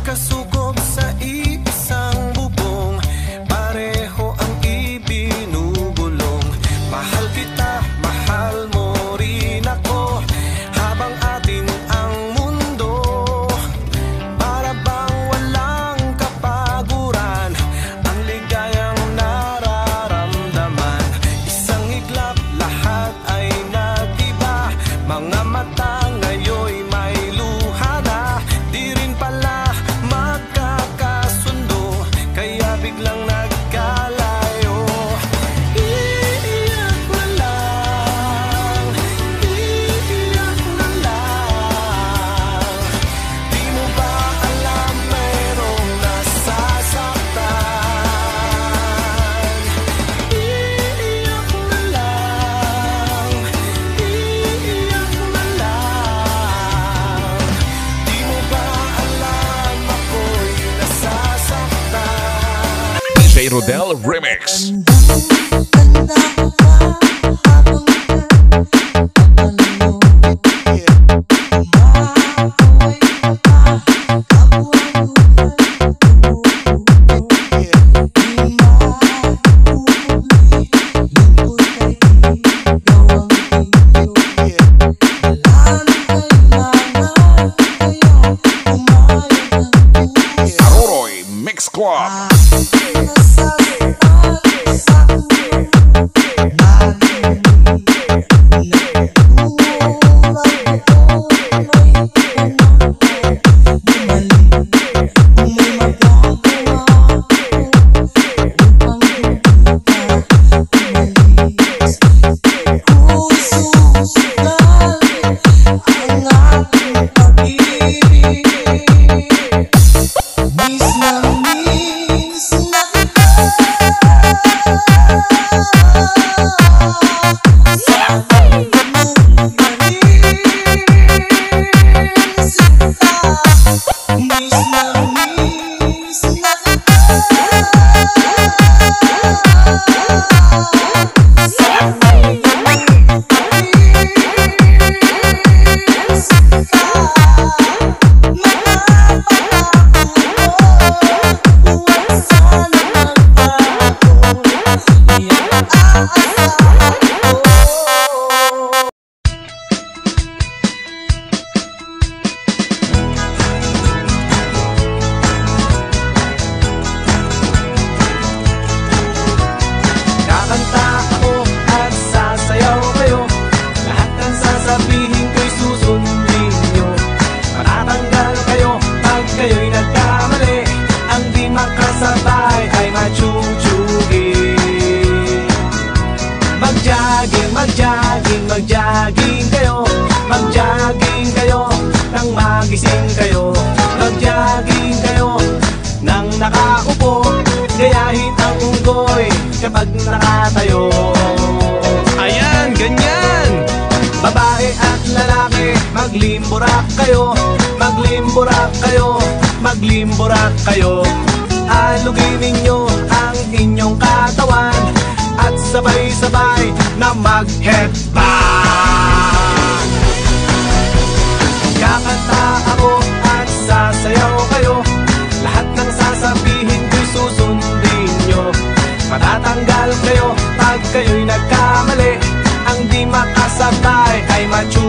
Magkasukob sa iisang bubong, pareho ang ibinubulong. Mahal kita, mahal mo rin ako, habang atin ang mundo. Para bang walang kapaguran, ang ligayang nararamdaman. Isang iglap, lahat ay nag-iba. Mga mata ngayoy may luha na, di rin pala magkakasundo, kaya biglang nagkalayo. Iiyak na lang, iiyak na lang. Di mo ba alam mayroong nasasaktan? Iiyak na lang, iiyak na lang. Di mo ba alam ako'y nasasaktan? DJ Rodel Remix. Aroroy Mix Club. Mag-jogging kayo, mag-jogging kayo, nang magising kayo. Mag-jogging kayo, nang nakaupo, gayahin ang unggoy kapag nakatayo. Ayan, ganyan! Babae at lalaki, maglimburak kayo, maglimburak kayo, maglimburak kayo. Alugin ninyo ang inyong katawan at sabay-sabay na mag-headbang. Kakanta ako at sasayaw kayo, lahat ng sasabihin ko'y susundin nyo. Matatanggal kayo pag kayo'y nagkamali, ang di makasabay ay machu